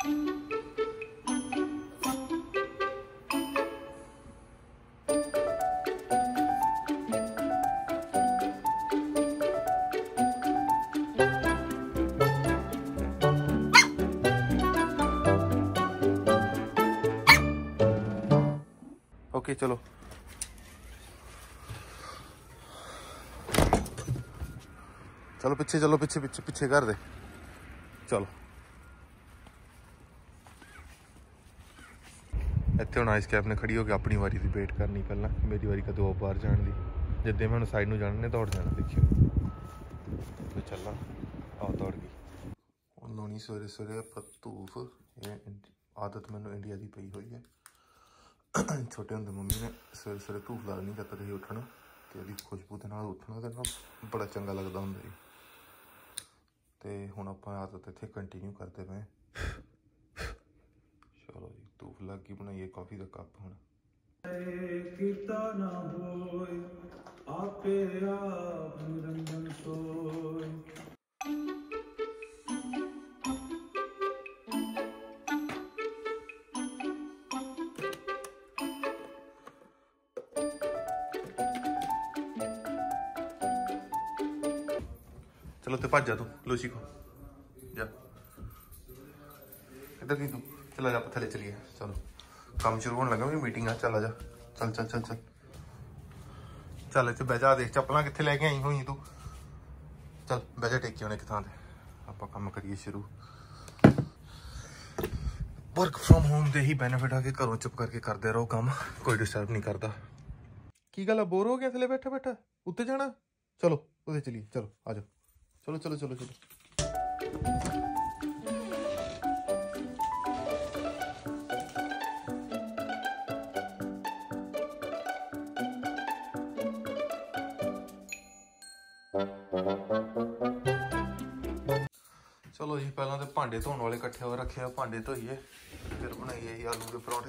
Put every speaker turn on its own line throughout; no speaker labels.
Okay चलो चलो पीछे चलो, पीछे पीछे पीछे कर दे। चलो इतने हूँ आइस कैप ने खड़ी होकर अपनी वारी की वेट करनी, पहला मेरी वारी कदों बाहर जाने की, जिद्दे मैं साइड में जाने दौड़ जाना। देखियो तो चलना आ दौड़ गई। लानी सवेरे सवेरे धूफ, आदत मैनू इंडिया की पई हुई है। छोटे होंदे मम्मी ने सवेरे सवेरे धूफ ला देनी जब तक ही उठना, तो खुशबू के नाल उठना तो बड़ा चंगा लगता होंदा जी। तो हुण आपां आदत इत्थे कंटीन्यू करते पे। चलो जी धूफ लग गई, बनाइए कॉफी का कप। हुण चलो तो भज जा तू लूसी को जा, इधर नहीं तू, चला जा थले चलिए। चलो काम शुरू होने लगा, मेरी मीटिंग है। चला जा चल चल चल चल चल इतने बह जा। देख चप्पल कितने लैके आई हुई तू, चल बह जा टेकी होने थां ते आप काम करिए शुरू। वर्क फ्रॉम होम के ही बेनिफिट आ कि घरों चुप करके करते रहो काम, कोई डिस्टर्ब नहीं करता। की गल बोर हो गया थले बैठा बैठा, उत्ते जाना? चलो उधर चलिए, चलो आ जाओ, चलो चलो चलो चलो। चलो जी पहला तो भांडे धोने वाले इकट्ठे हो रखे हैं, भांडे धोइए फिर बनाइए आलू के परौंठे।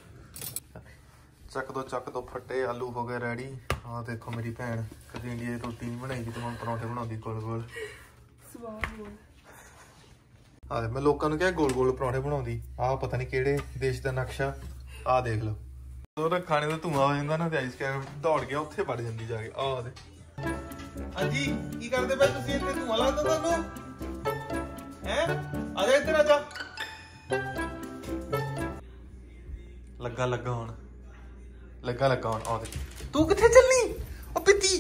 चक दो फटे आलू हो गए रेडी। हाँ देखो मेरी भैन कभी इंडिया की रोटी नहीं बनाई तो मैं परौंठे बनाती गोल गोल। हाँ मैं लोगों ने क्या गोल गोल परौंठे बनाती, आ पता नहीं केड़े देश का नक्शा। आ देख लो तो खाने का धुआं हो जाता ना, आइस कैप दौड़ गया उत्थे वड़ जाती जाके। आ दे हाँ जी की करते पे तुसीं, इत्थे धुआं लगदा तुहानूं हैं? आ जा इधर आ जा। लगा लगा हुण, लगा लगा हुण। आ दे तू कित्थे चलनी ओ पित्ती।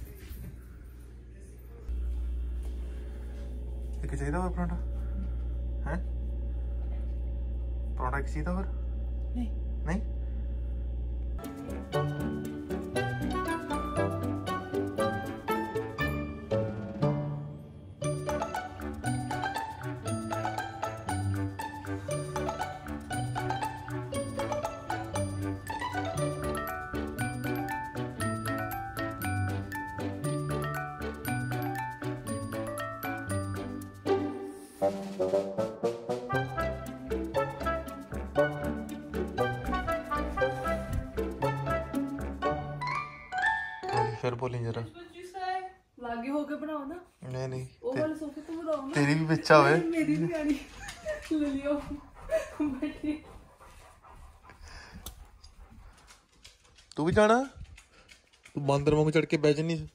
एक चाहिदा होर पराठा हैं? पराठा एक चाहिदा होर? नहीं नहीं फिर बोली जरा
लागे होके बनाओ ना।
नहीं नहीं
वो वाले सोफे तो बनाओ ना,
तेरी भी बच्चा होए।
मेरी भी आनी ले लियो बैठी।
तू भी जाना? तू बंदर वांगू चढ़ के बैठ नहीं।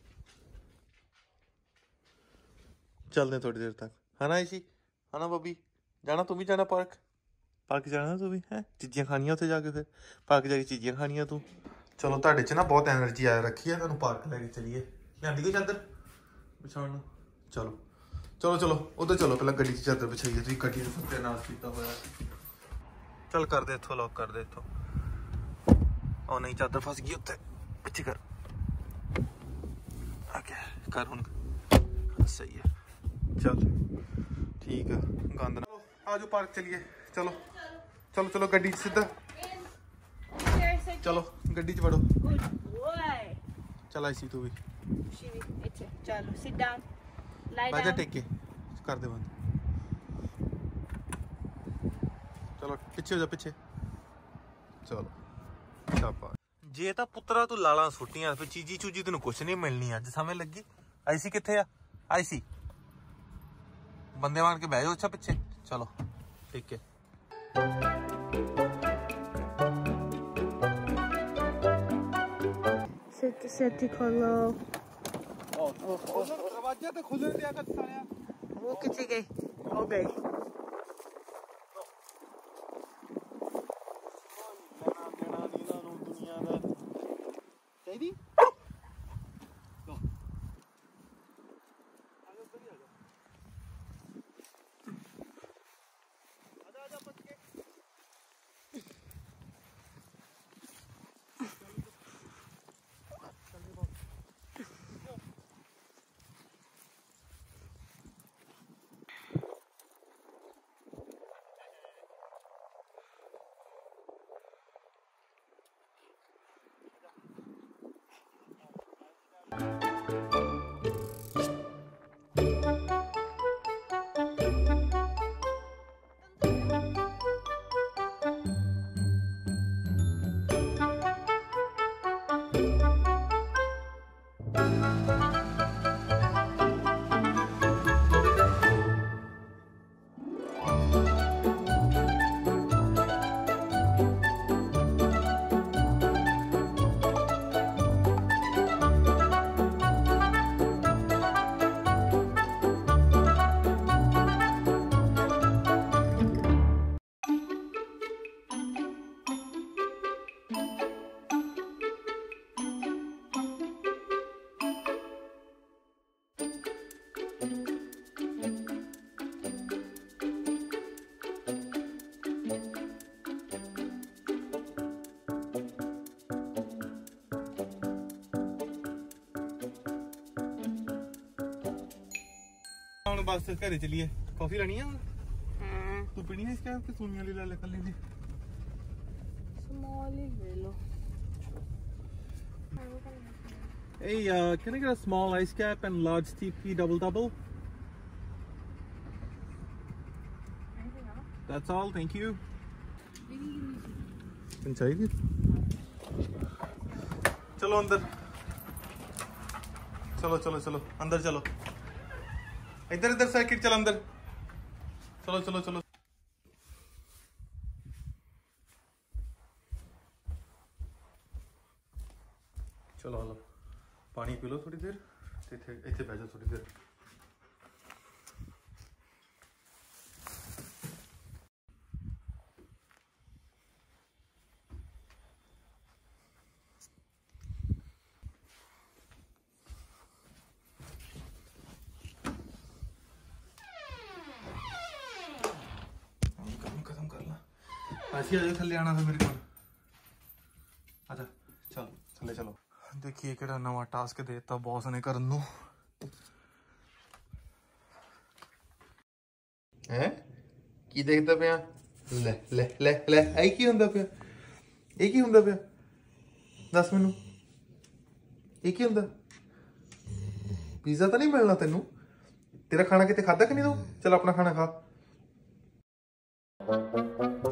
चलते थोड़ी देर तक है ना इसी, है ना बबी? जाना तू भी जाना पार्क? पार्क जाना तू भी है? चीज़ें खानियां उत्थे जाके, फिर पार्क जाके चीज़ें खानियां तू। चलो तुहाडे च ना बहुत एनर्जी आ रखी है, तुहानू पार्क लेके चलिए। लियांदी कोई चादर बिछाउण? चलो चलो चलो उधर चलो, पहले गड्डी च चादर बिछाइए। तुसीं गड्डी दे सत्यानाश कीता होया। चल कर दे इत्थों, लॉक कर दे इत्थों। ओ नहीं चादर फस गई उत्ते, पिछे कर। ओके कर हुण, सही है। चल ठीक है गंद ना। आज पार्क चलिए। चलो चलो चलो गड्डी सीधा, चलो गड्डी च बढ़ो। चल आईसी तू भी
चलो सिट डाउन,
बैजा टेक के कर दे बंद। चलो पिछे हो जा पिछे। चलो शाबाश। जे तां पुत्रा तू लाला सुट्टियां फिर चीजी चूजी तेन कुछ नहीं मिलनी। अज समय लगी। आईसी कित्थे आ? आईसी बंदे मान के बह जाओ। अच्छा पिछे चलो ठीक है।
सेठी खोलो।
दरवाजा तो खुले दिया कर साया।
वो कितनी गई? हो गई।
दुनिया दा चाहिए ਹੁਣ ਬਸ ਘਰੇ ਚਲੀਏ ਕਾਫੀ ਲੈਣੀ ਆ ਹੁਣ ਤੂੰ ਪੀਣੀ ਹੈ ਇਸ ਕੈਪ ਤੇ ਸੋਨੀਆ ਲਈ ਲੈ ਲੈ ਕੱਲੀ ਦੀ
स्मॉल ही ले लो।
Hey, can I get a small ice cap and large TP double? That's all, thank you. चाहिए चलो अंदर चलो अंदर चलो इधर सर्किट चल अंदर चलो चलो हलो पानी पी लो थोड़ी देर इतने बह जाओ थोड़ी देर खत्म कर ला ऐसे आ जाओ थले आना था मेरे को आजा चलो थले चलो देखिए केड़ा नवा टास्क देता बॉस ने करन नू हैं की देखदा पिया ले ले ले ले ऐ की हुंदा पिया ए की हुंदा पिया दस मेनू ए की हुंदा पिज़्ज़ा तो नहीं मिलना तेनू तेरा खाना किते खादा कि नहीं तू चल अपना खाना खा